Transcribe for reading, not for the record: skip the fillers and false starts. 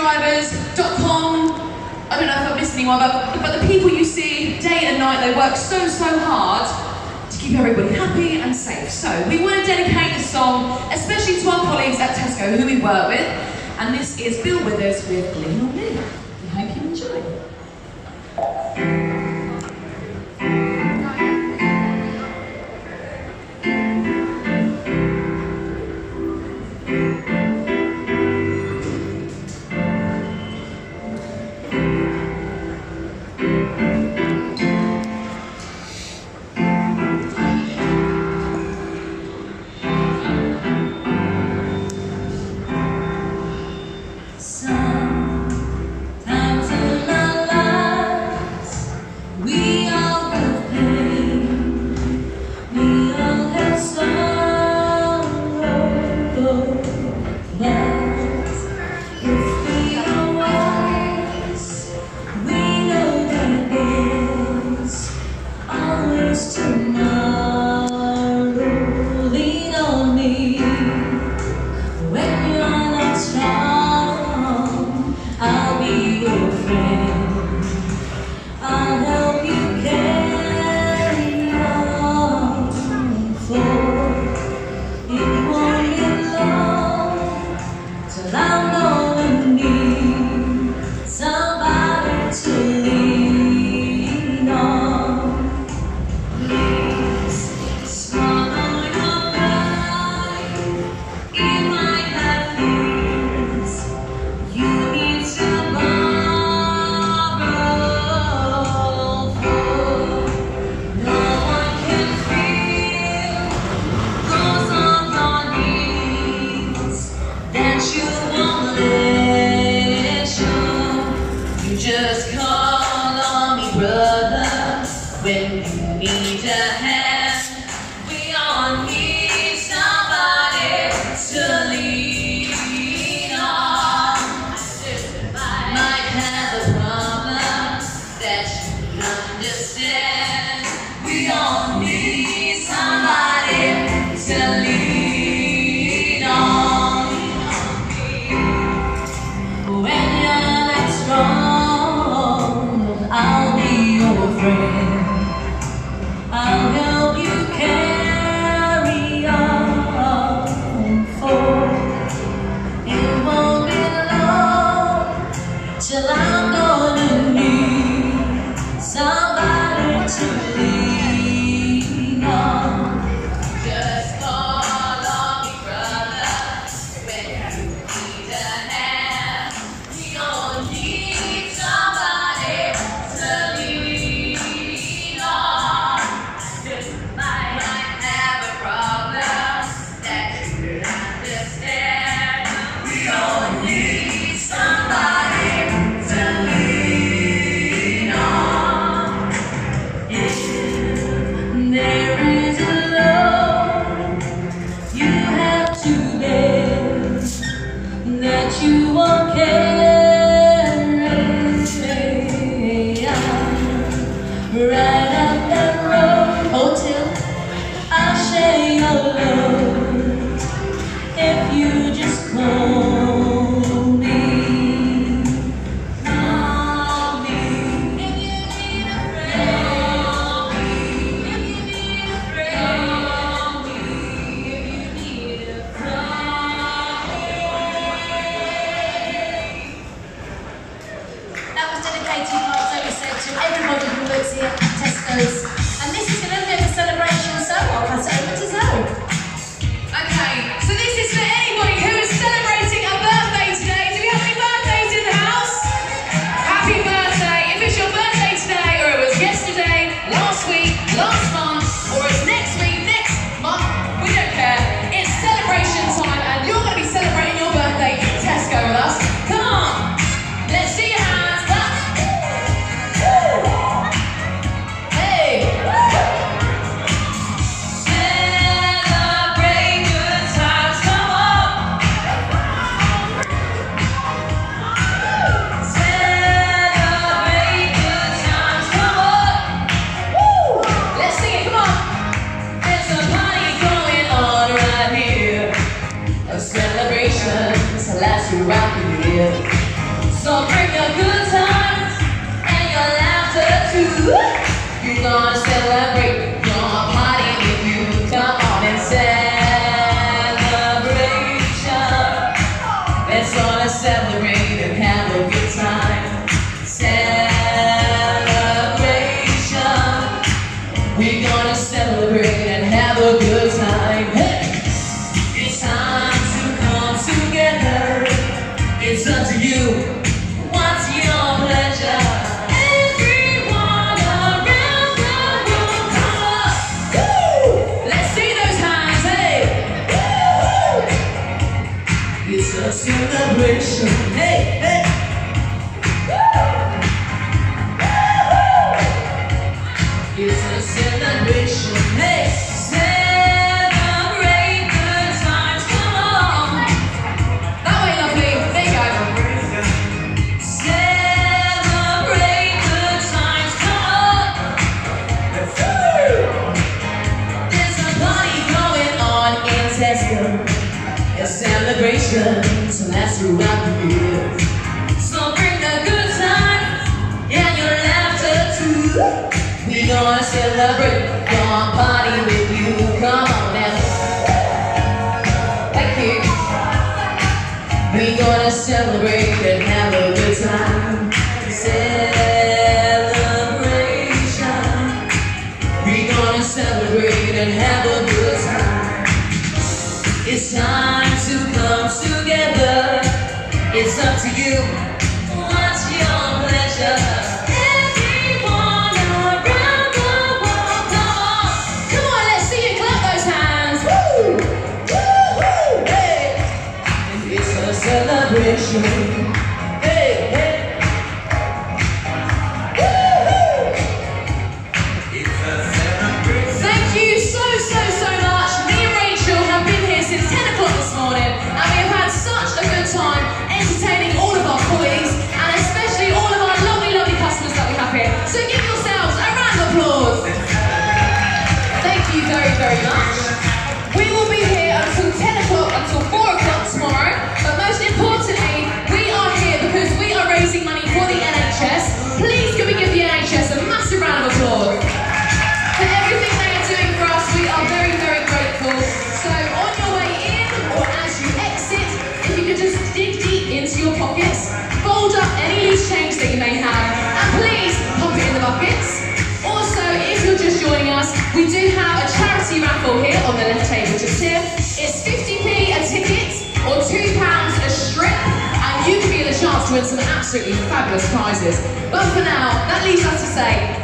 taxidrivers.com. I don't know if I've missed anyone, but the people you see day and night, they work so hard to keep everybody happy and safe. So we want to dedicate this song, especially to our colleagues at Tesco who we work with, and this is Bill Withers with Lean on Me. We hope you enjoy. Just call on me, brother, when you need a hand. We all need somebody to lean on. Might have a problem that you understand. We all need somebody to lean on. When you're not strong, I'll be your friend. I'll help you carry on forward. It won't be long till I'm gonna need somebody to lean on. Just call on me, brother, when you need a hand. We all need somebody to lean on. Just might have a problem that you understand. We all need somebody to lean on. If there is a load you have to bear that you won't carry, right up that road, hotel, I'll share your load if you just call me. Call me if you need a friend. Call me if you need a friend. Call me if you need a friend. You're gonna celebrate, gonna party with you. Come on and celebration. Let's all celebrate and have a good time. Celebration. We're gonna celebrate and have a good time. Hey! It's time to come together. It's up to you. What's your pleasure? Everyone around the room, come on. Woo! Let's see those hands, hey! Woo! It's a celebration, hey, hey! Woo! It's a celebration, hey! Celebrate good times, come on! That way, lovely, there you go. Celebrate good times, come on! There's a party going on in Tesco. A celebration, so that's throughout the year. So bring the good times and your laughter too. We gonna celebrate, gonna party with you. Come on now. Thank you. We gonna celebrate and have a good time. Celebration. We gonna celebrate and have a good time. It's time to come together. It's up to you. What's your pleasure? Everyone around the world, come on. Come on, let's see you clap those hands. Woo! Woo! Woo! Hey! It's a celebration. Hey! Hey! Woo-hoo! It's a celebration. Thank you so much. Me and Rachel have been here since 10 o'clock this morning, and we have had such a good time entertaining all of our colleagues, and especially all of our lovely customers that we have here. So give yourselves a round of applause. Thank you very much. We will be here until 10 o'clock, until 4 o'clock tomorrow, but most importantly, we are here because we are raising money for the NHS. Please can we give the NHS a massive round of applause for everything they are doing for us. We are very grateful. So on your way in or as you exit, if you could just dig deep into your pockets, fold up any loose change that you may have, and please pop it in the buckets. Also, if you're just joining us, we do have a charity raffle here on the left table just here. It's 50p a ticket or £2 a strip, and you can be in the chance to win some absolutely fabulous prizes. But for now, that leaves us to say